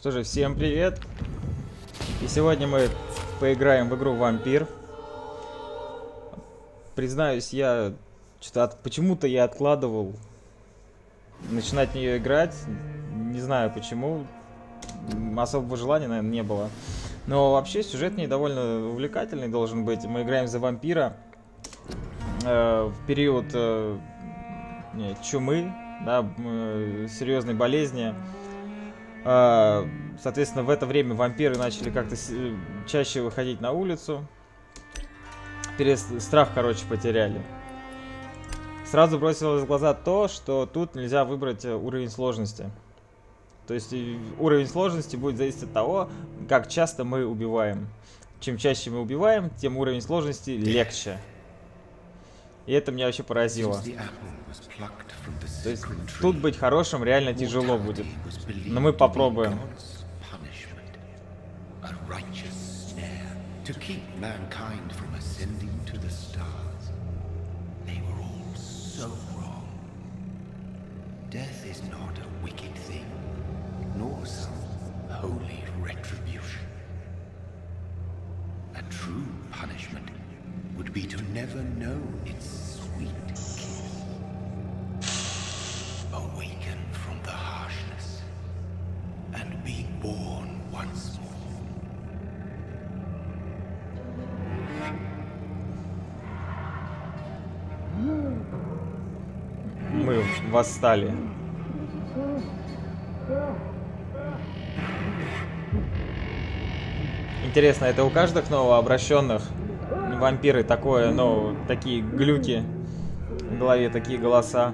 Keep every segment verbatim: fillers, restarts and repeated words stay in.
Что же, всем привет! И сегодня мы поиграем в игру Вампир. Признаюсь, я что-то от... почему-то я откладывал начинать в нее играть. Не знаю почему. Особого желания, наверное, не было. Но вообще сюжет в ней довольно увлекательный должен быть. Мы играем за вампира э, в период э, не, чумы, да, э, серьезной болезни. Э, соответственно, в это время вампиры начали как-то чаще выходить на улицу. Перес... Страх, короче, потеряли. Сразу бросилось в глаза то, что тут нельзя выбрать уровень сложности. То есть уровень сложности будет зависеть от того, как часто мы убиваем. Чем чаще мы убиваем, тем уровень сложности легче. И это меня вообще поразило. То есть тут быть хорошим реально тяжело будет. Но мы попробуем. Nor some holy retribution. A true punishment would be to never know its sweet kiss. Awaken from the harshness and be born once more. Мы восстали. Интересно, это у каждых новообращенных вампиры такое, ну, такие глюки в голове, такие голоса?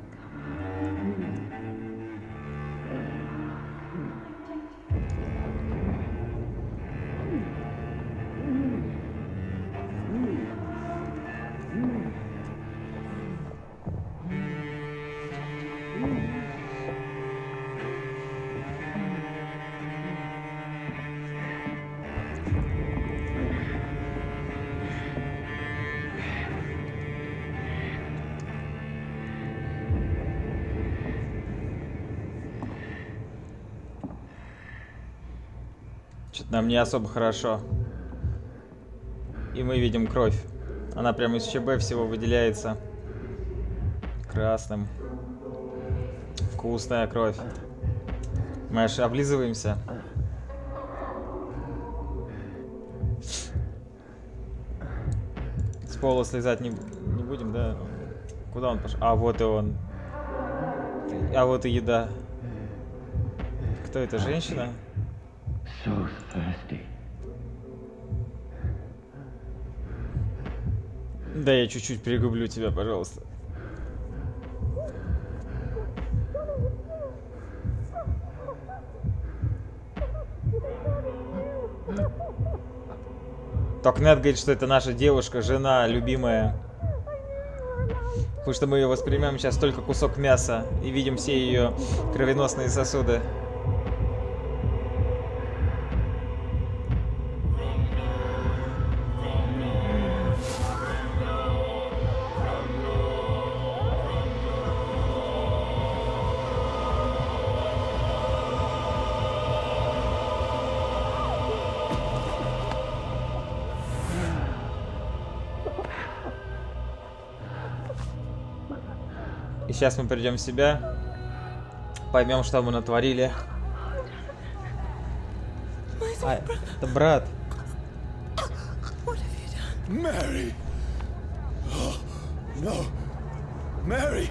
Что-то нам не особо хорошо. И мы видим кровь. Она прямо из ЧБ всего выделяется красным. Вкусная кровь. Мы аж облизываемся. С пола слезать не, не будем, да? Куда он пошел? А, вот и он. А вот и еда. Кто это, женщина? So thirsty. Да, я чуть-чуть пригублю тебя, пожалуйста. Токнет говорит, что это наша девушка, жена, любимая. Потому что мы ее воспримем сейчас только кусок мяса и видим все ее кровеносные сосуды. И сейчас мы придем в себя, поймем, что мы натворили. А, это брат. Mary! Oh, no! Mary!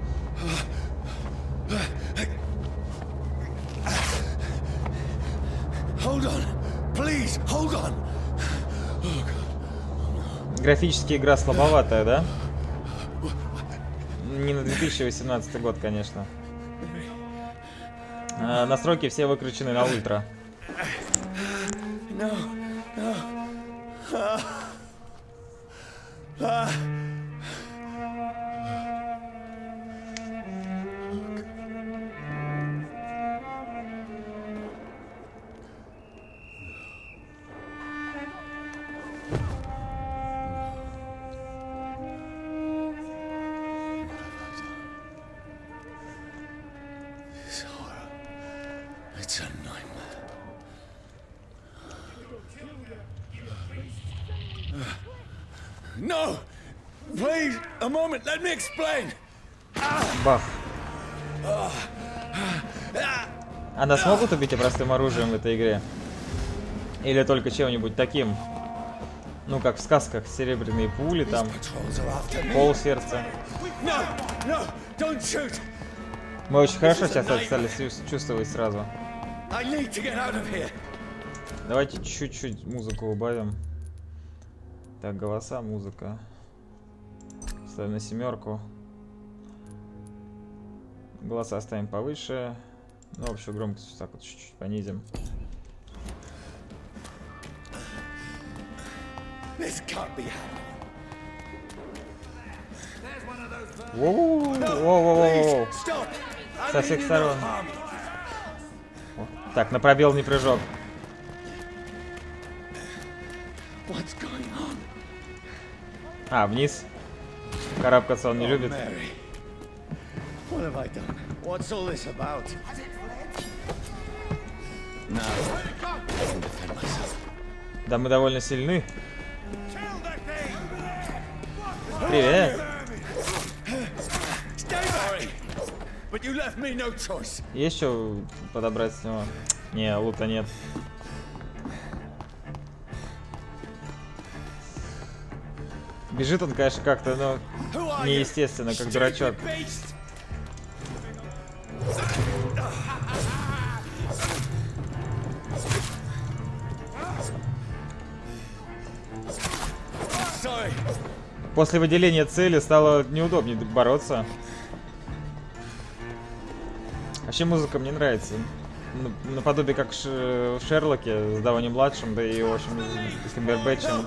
Hold on! Please, hold on! Графически игра слабоватая, да? Не на две тысячи восемнадцатый год, конечно. А, настройки все выкручены на ультра. No, no. Ah. Ah. It's a nightmare. No! Please, a moment, let me explain! Бах. А нас могут убить простым оружием в этой игре? Или только чем-нибудь таким? Ну, как в сказках, серебряные пули, там, пол сердца. Мы очень хорошо сейчас это стали чувствовать сразу. Давайте чуть-чуть музыку убавим. Так, голоса, музыка. Ставим на семерку. Голоса оставим повыше. Ну, общую громкость вот так вот чуть-чуть понизим. Воу-воу-воу-воу-воу. Со всех сторон. Так, на пробел не прыжок. А, вниз. Карабкаться он не любит. Да, мы довольно сильны. Привет. Есть что подобрать с него? Не, лута нет. Бежит он, конечно, как-то, но неестественно, как дурачок. После выделения цели стало неудобнее бороться. Вообще музыка мне нравится. Наподобие как в Шерлоке с Дауни младшим, да и в общем с Камбербэтчем.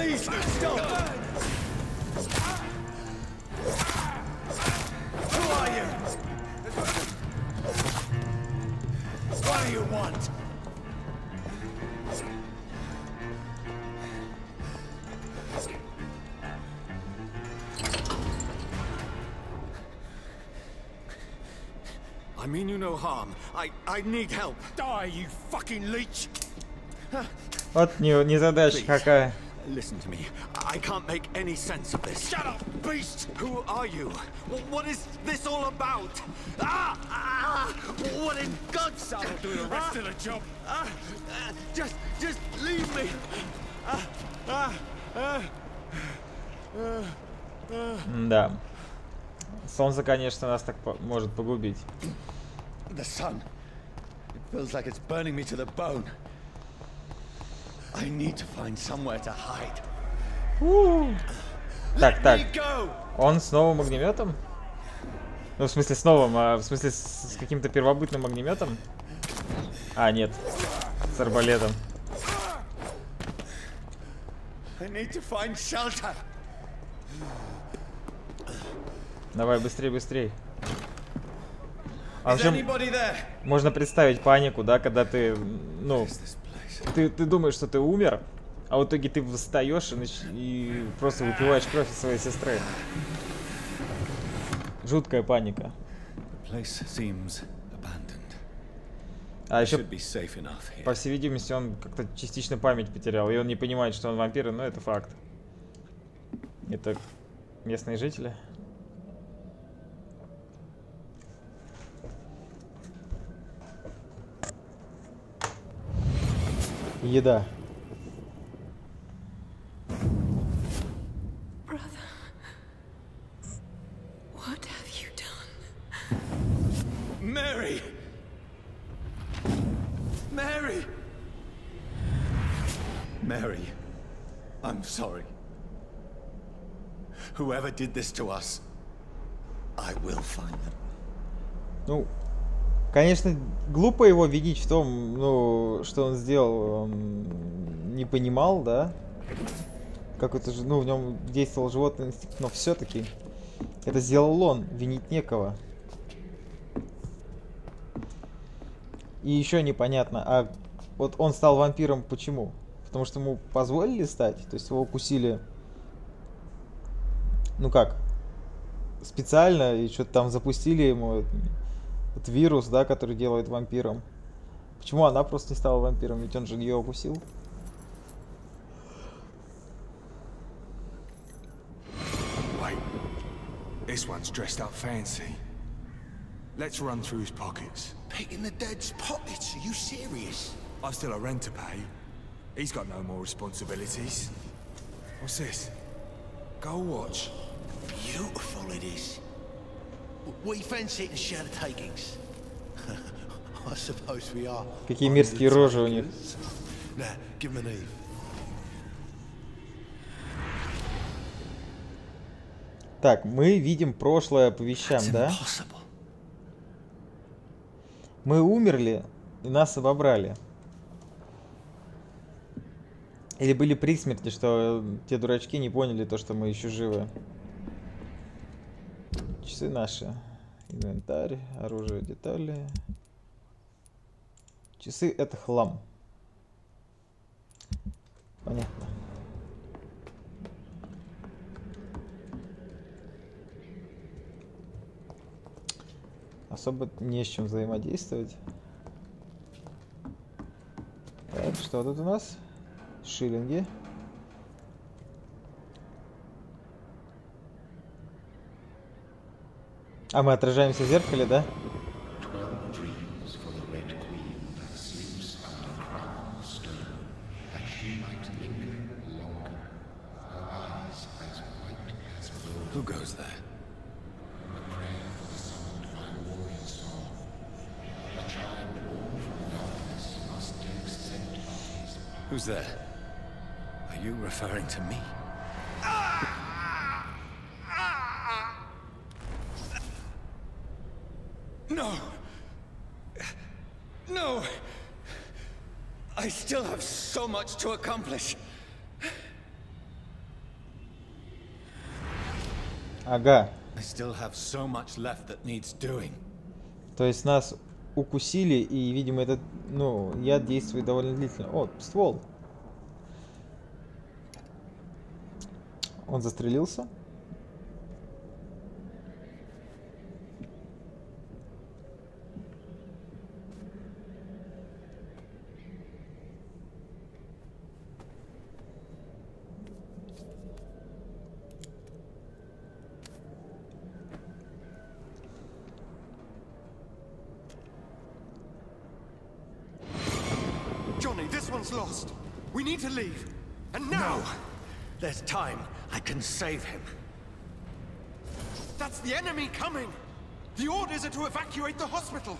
I mean you no harm. I I need help. Die, you fucking leech. Вот не, не задача какая. Listen to me. I can't make any sense of this. Shut up, beast! Who are you? What is this all about? Ah! ah what in God's name? I'll do the rest ah, of the job. Ah, ah, just, just leave me. Ah, ah, ah, ah, ah. Да. Солнце, конечно, нас так по может погубить. The sun. It feels like it's burning me to the bone. I need to find somewhere to hide. Так, так. Он с новым огнеметом? Ну, в смысле с новым, а в смысле с, с каким-то первобытным огнеметом? А, нет. С арбалетом. I need to find shelter. Давай, быстрей, быстрей. А вообще, можно представить панику, да, когда ты, ну, ты, ты думаешь, что ты умер, а в итоге ты встаешь и, нач... и просто выпиваешь кровь из своей сестры. Жуткая паника. А еще, по всей видимости, он как-то частично память потерял, и он не понимает, что он вампир, но это факт. Это местные жители. Еда. Brother, what have you done? Mary! Mary! Mary, I'm sorry. Whoever did this to us, I will find them. Ну, конечно, глупо его винить в том, ну, что он сделал, он не понимал, да? Как это же, ну, в нем действовал животный инстинкт, но все-таки это сделал он, винить некого. И еще непонятно, а вот он стал вампиром почему? Потому что ему позволили стать? То есть его укусили, ну как, специально, и что-то там запустили ему этот вирус, да, который делает вампиром. Почему она просто не стала вампиром? Ведь он же ее укусил. this one's dressed up fancy. Let's run through his pockets. Picking the dead's pockets? Are you serious? I've still a rent to pay. He's got no more responsibilities. What's this? Gold watch. Beautiful it is. We fancy it and share the takings. I suppose we are. Какие мерзкие рожи у них. Now, give him an Eve. Так, мы видим прошлое по вещам, да? Мы умерли и нас обобрали. Или были при смерти, что те дурачки не поняли то, что мы еще живы. Часы наши. Инвентарь, оружие, детали. Часы — это хлам. Понятно. Особо не с чем взаимодействовать. Так, что тут у нас? Шиллинги. А мы отражаемся в зеркале, да? Who goes there? Who's there? Are you referring to me? No! No! I still have so much to accomplish. Ага. I still have so much left that needs doing. То есть нас укусили, и, видимо, этот, ну, яд действует довольно длительно. О, ствол. Он застрелился. Johnny, this one's lost. We need to leave. And now! No. There's time. I can save him. That's the enemy coming! The orders are to evacuate the hospital!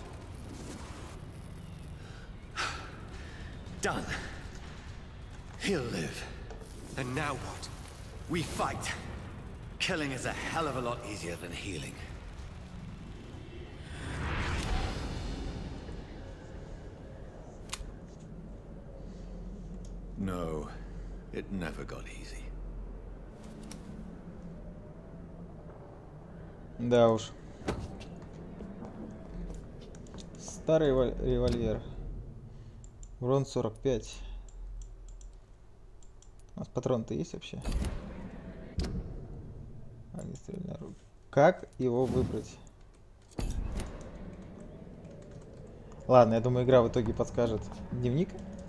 Done. He'll live. And now what? We fight. Killing is a hell of a lot easier than healing. No, it never got easy. Да уж. Старый револьвер. Урон сорок пять. У нас патрон-то есть вообще? Огнестрельное оружие. Как его выбрать? Ладно, я думаю, игра в итоге подскажет. Дневник?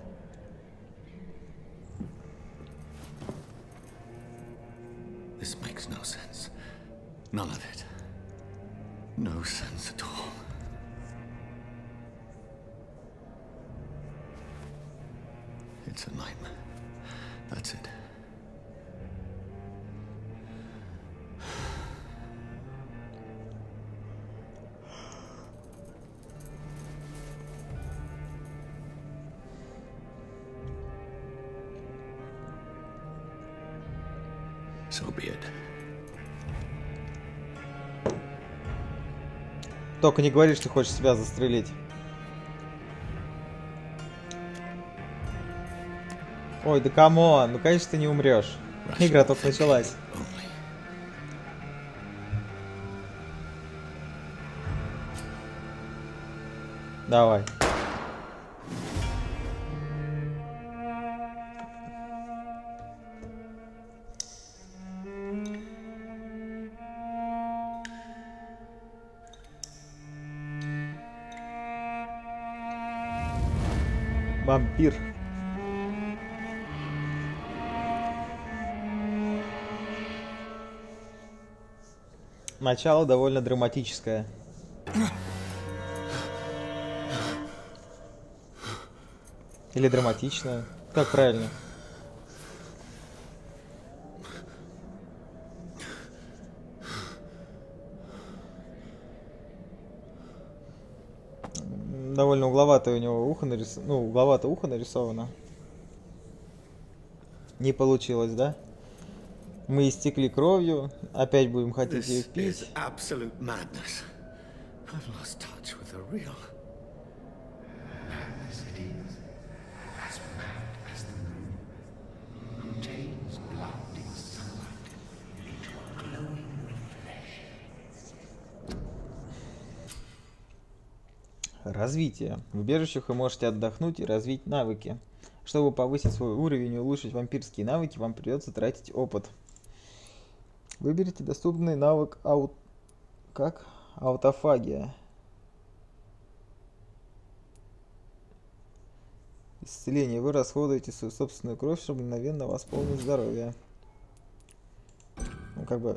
This makes no sense. None of it. No sense at all. It's a nightmare. That's it. So be it. Только не говори, что хочешь себя застрелить. Ой, да камон, ну конечно ты не умрешь. Игра только началась. Давай. Вампир. начало довольно драматическое. Или драматичное. Как правильно? Довольно угловатое у него ухо нарисовано. Ну, угловато ухо нарисовано. Не получилось, да? Мы истекли кровью. Опять будем хотеть ее пить. Развитие. В убежищах вы можете отдохнуть и развить навыки. Чтобы повысить свой уровень и улучшить вампирские навыки, вам придется тратить опыт. Выберите доступный навык аут... как? Аутофагия. Исцеление. Вы расходуете свою собственную кровь, чтобы мгновенно восполнить здоровье. Ну, как бы...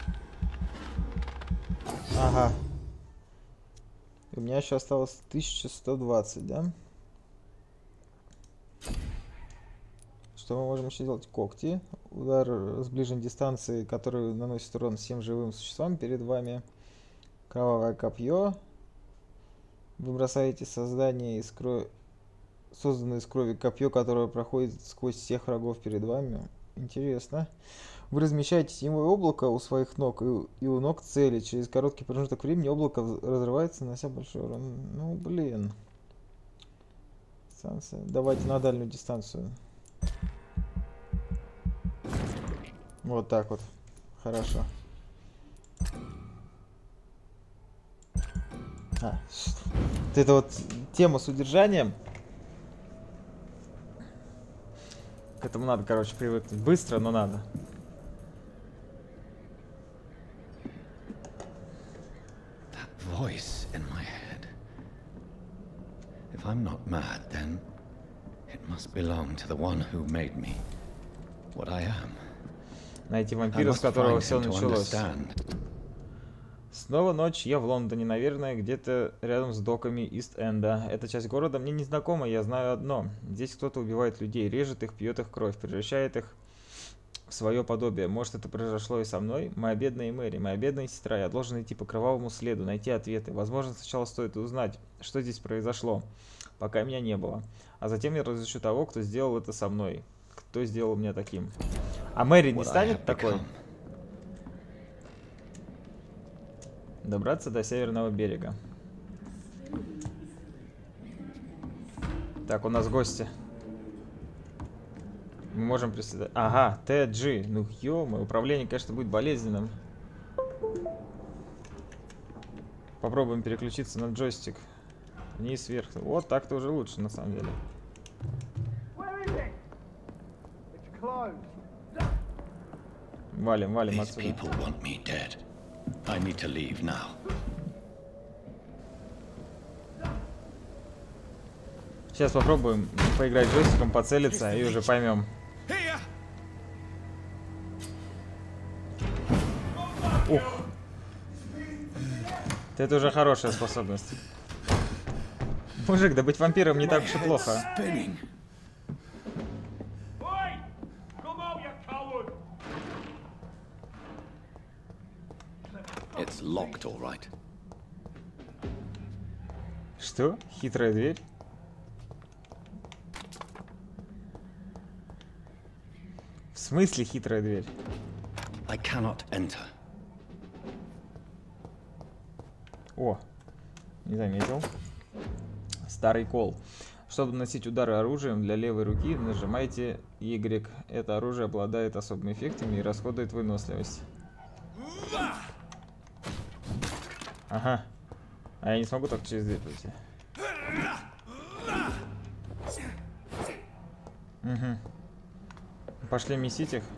Ага. У меня еще осталось тысяча сто двадцать, да? Что мы можем еще делать? Когти. Удар с ближней дистанции, который наносит урон всем живым существам перед вами. Кровавое копье. Вы бросаете создание из крови... созданное из крови копье, которое проходит сквозь всех врагов перед вами. Интересно. Вы размещаете теневое облако у своих ног и, и у ног цели. Через короткий промежуток времени облако разрывается, нанося большой урон. Ну, блин. Дистанция. Давайте на дальнюю дистанцию. Вот так вот. Хорошо. А, вот это вот тема с удержанием. К этому надо, короче, привыкнуть. Быстро, но надо. Voice in my head. If I'm not mad, then it must belong to the one who made me what I am. Найти вампира, с которого все началось. Снова ночь, я в Лондоне, наверное, где-то рядом с доками Ист-Энда. Эта часть города мне не знакома, я знаю одно. Здесь кто-то убивает людей, режет их, пьет их кровь, превращает их в свое подобие. Может, это произошло и со мной? Моя бедная Мэри, моя бедная сестра, я должен идти по кровавому следу, найти ответы. Возможно, сначала стоит узнать, что здесь произошло, пока меня не было. А затем я разыщу того, кто сделал это со мной. Кто сделал меня таким. А Мэри не станет такой? Добраться до северного берега. Так, у нас гости. Мы можем присоединить... Ага, Тэ Джи. Ну, ё-моё, управление, конечно, будет болезненным. Попробуем переключиться на джойстик. Вниз, вверх. Вот так-то уже лучше, на самом деле. Валим, валим отсюда. Сейчас попробуем поиграть джойстиком, поцелиться и уже поймем. Ух. Это уже хорошая способность. Мужик, да быть вампиром не так уж и плохо. It's locked, all right. Что? Хитрая дверь? В смысле хитрая дверь? I cannot enter. О, не заметил. Старый кол. Чтобы наносить удары оружием для левой руки, нажимайте Y. Это оружие обладает особыми эффектами и расходует выносливость. Ага. А я не смогу так через дверь пройти. Угу. Пошли месить их.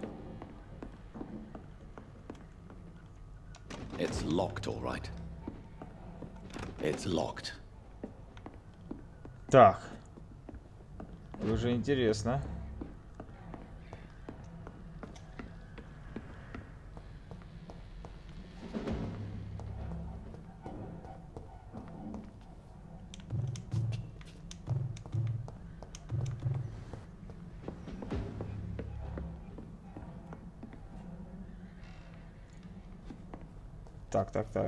It's locked, all right. It's locked. Так. Уже интересно. Так, так, так.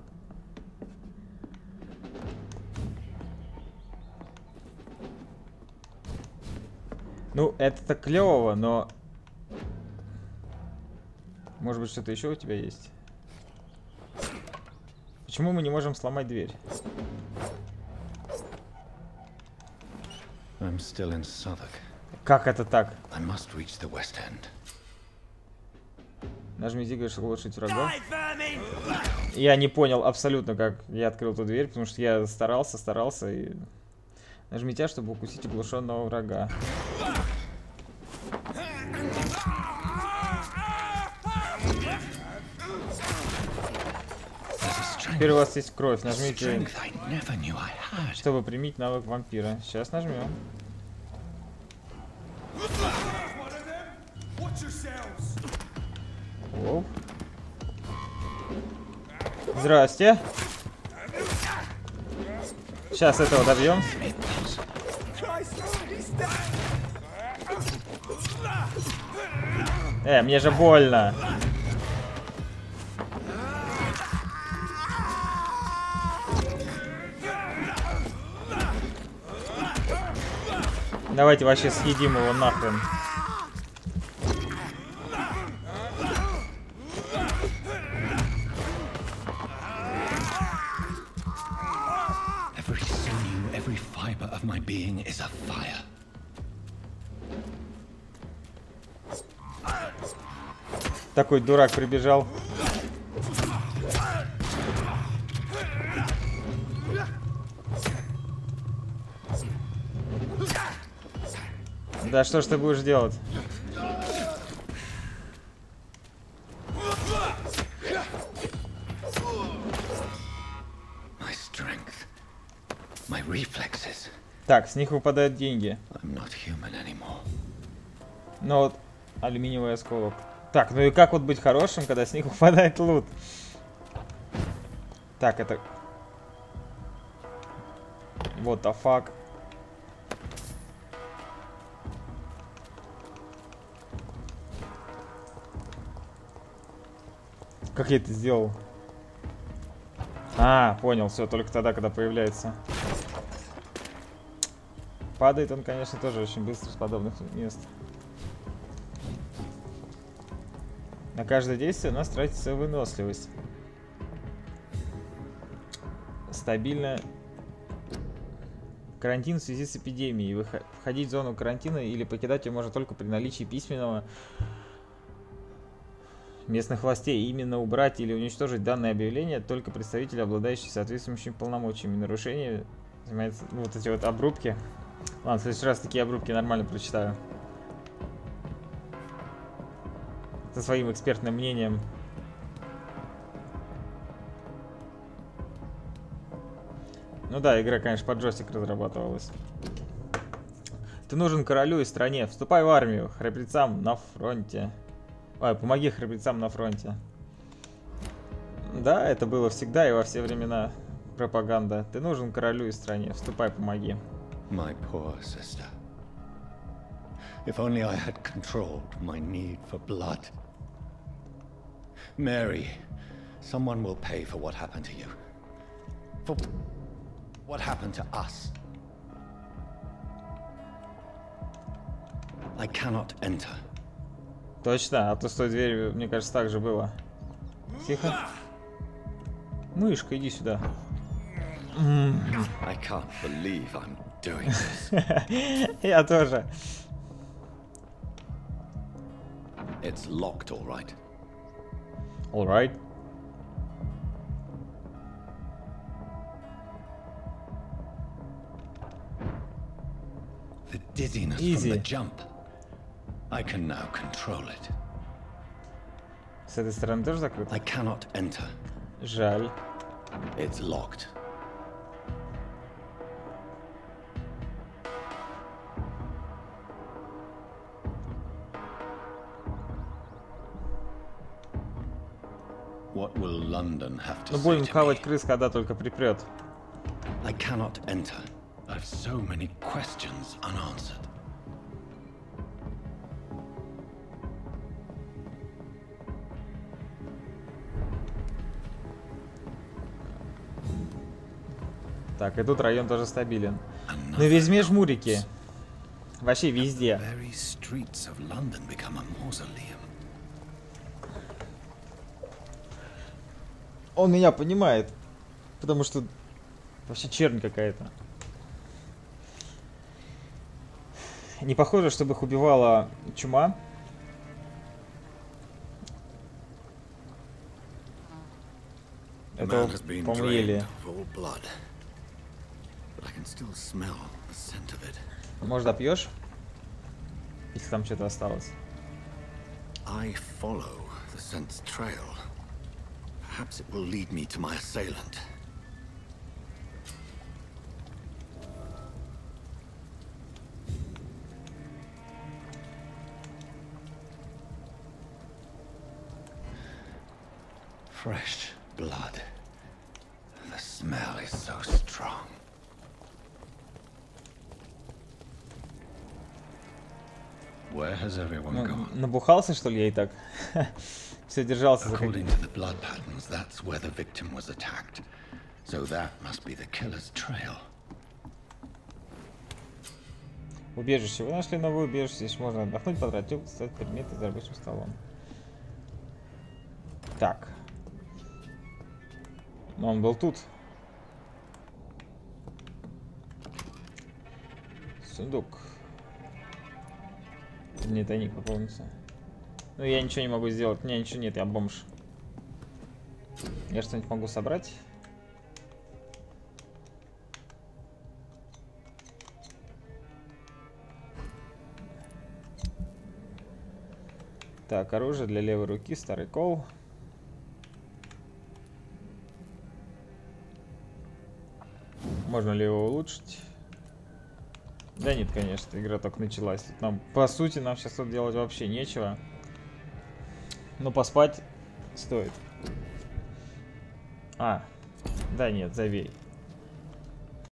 Ну, это-то клево, но... Может быть, что-то еще у тебя есть? Почему мы не можем сломать дверь? I'm still in Southwark. Как это так? I must reach the West End. Нажми Зига, чтобы улучшить врага. Я не понял абсолютно, как я открыл эту дверь, потому что я старался, старался и... Нажми тя, чтобы укусить оглушенного врага. Теперь у вас есть кровь. Нажмите, чтобы применить навык вампира. Сейчас нажмем. Оу. Здрасте. Сейчас этого добьем. Э, мне же больно. Давайте вообще съедим его нахрен. Every sinew, every fiber of my being is afire. Такой дурак прибежал. Да что ж ты будешь делать? My strength, my reflexes. Так, с них выпадают деньги. I'm not human anymore. Но вот алюминиевый осколок. Так, ну и как вот быть хорошим, когда с них выпадает лут? Так, это... What the fuck? Как я это сделал? А, понял, все, только тогда, когда появляется. Падает он, конечно, тоже очень быстро с подобных мест. На каждое действие у нас тратится выносливость. Стабильно. Карантин в связи с эпидемией. Входить в зону карантина или покидать ее можно только при наличии письменного местных властей. Именно убрать или уничтожить данное объявление только представители, обладающие соответствующими полномочиями. Нарушение занимается, ну, вот эти вот обрубки. Ладно, в следующий раз такие обрубки нормально прочитаю. Со своим экспертным мнением. Ну да, игра, конечно, под джойстик разрабатывалась. Ты нужен королю и стране. Вступай в армию. Храбрецам на фронте. Ой, помоги храбрецам на фронте. Да, это было всегда и во все времена пропаганда. Ты нужен королю и стране. Вступай, помоги. My poor sister. If only I had controlled my need for blood. Mary, someone will pay for what happened to you. For what happened to us. I cannot enter. Точно, а то с той дверью, мне кажется, так же было. Тихо. Мышка, иди сюда. I can't believe I'm doing this. Я тоже. It's locked, all right. All right. The dizziness Easy. from the jump. I can now control it. С этой стороны тоже закрыто? I cannot enter. Жаль. It's locked. What will London have to Ну say будем to хавать me? крыс, когда только припрет. I cannot enter. I've so many questions unanswered. Так, и тут район тоже стабилен. Ну везьми жмурики. Вообще везде. Он меня понимает. Потому что вообще чернь какая-то. Не похоже, чтобы их убивала чума. Это, по-моему, ели. Может, допьешь? Если там что-то осталось. I follow the scent's trail. Perhaps it will lead me to my assailant. Fresh blood. The smell is so strong. Where has everyone Ну, gone? набухался, что ли, я и так? Все держался за According to the blood patterns, that's where the victim was attacked. So that must be the killer's trail. Убежище. Вы нашли новое убежище. Здесь можно отдохнуть, потратить, стать предметы за рабочим столом. Так. Но он был тут. Сундук. Не, тайник пополнится. Ну, я ничего не могу сделать. У меня ничего нет, я бомж. Я что-нибудь могу собрать? Так, оружие для левой руки, старый кол. Можно ли его улучшить? Да нет, конечно, игра только началась. Тут нам, по сути, нам сейчас тут делать вообще нечего. Но поспать стоит. А, да нет, забей.